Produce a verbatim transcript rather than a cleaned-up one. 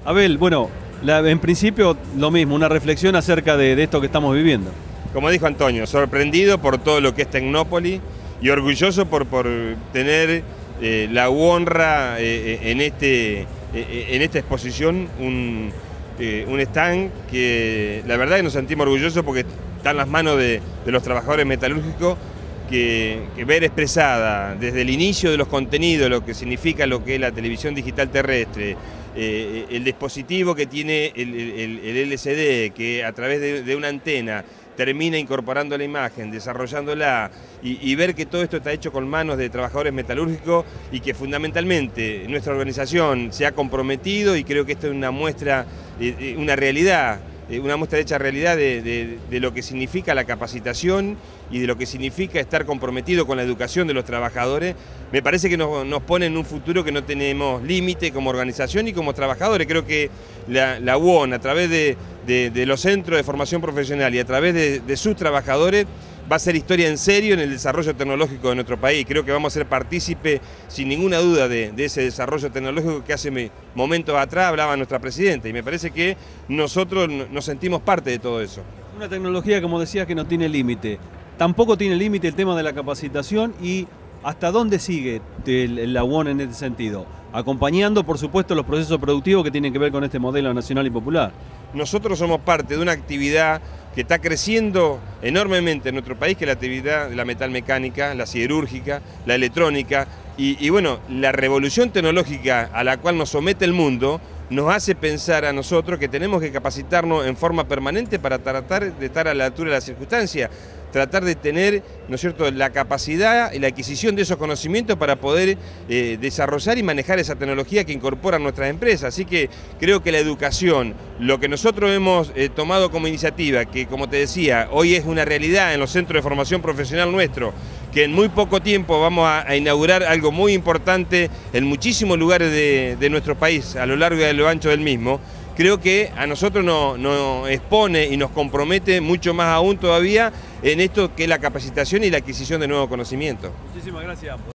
Abel, bueno, la- en principio lo mismo, una reflexión acerca de, de esto que estamos viviendo. Como dijo Antonio, sorprendido por todo lo que es Tecnópolis y orgulloso por, por tener eh, la honra eh, en, este, eh, en esta exposición, un, eh, un stand que la verdad que nos sentimos orgullosos porque está en las manos de, de los trabajadores metalúrgicos, que, que ver expresada desde el inicio de los contenidos, lo que significa lo que es la televisión digital terrestre, eh, el dispositivo que tiene el, el, el L C D, que a través de, de una antena termina incorporando la imagen, desarrollándola y, y ver que todo esto está hecho con manos de trabajadores metalúrgicos y que fundamentalmente nuestra organización se ha comprometido, y creo que esto es una muestra, eh, una realidad, eh, una muestra hecha realidad de, de, de lo que significa la capacitación y de lo que significa estar comprometido con la educación de los trabajadores. Me parece que nos, nos pone en un futuro que no tenemos límite como organización y como trabajadores. Creo que la, la U O N, a través de, de, de los centros de formación profesional y a través de, de sus trabajadores, va a ser historia en serio en el desarrollo tecnológico de nuestro país. Creo que vamos a ser partícipes, sin ninguna duda, de, de ese desarrollo tecnológico que hace momentos atrás hablaba nuestra presidenta, y me parece que nosotros nos sentimos parte de todo eso. Una tecnología, como decías, que no tiene límite. Tampoco tiene límite el tema de la capacitación. Y ¿hasta dónde sigue la U O N en este sentido? Acompañando, por supuesto, los procesos productivos que tienen que ver con este modelo nacional y popular. Nosotros somos parte de una actividad que está creciendo enormemente en nuestro país, que es la actividad de la metalmecánica, la siderúrgica, la electrónica, y, y bueno, la revolución tecnológica a la cual nos somete el mundo nos hace pensar a nosotros que tenemos que capacitarnos en forma permanente para tratar de estar a la altura de las circunstancias, tratar de tener, ¿no es cierto?, la capacidad y la adquisición de esos conocimientos para poder eh, desarrollar y manejar esa tecnología que incorporan nuestras empresas. Así que creo que la educación, lo que nosotros hemos eh, tomado como iniciativa, que como te decía, hoy es una realidad en los centros de formación profesional nuestro, que en muy poco tiempo vamos a, a inaugurar algo muy importante en muchísimos lugares de, de nuestro país, a lo largo y a lo ancho del mismo. Creo que a nosotros nos, nos expone y nos compromete mucho más aún todavía en esto que es la capacitación y la adquisición de nuevos conocimientos. Muchísimas gracias.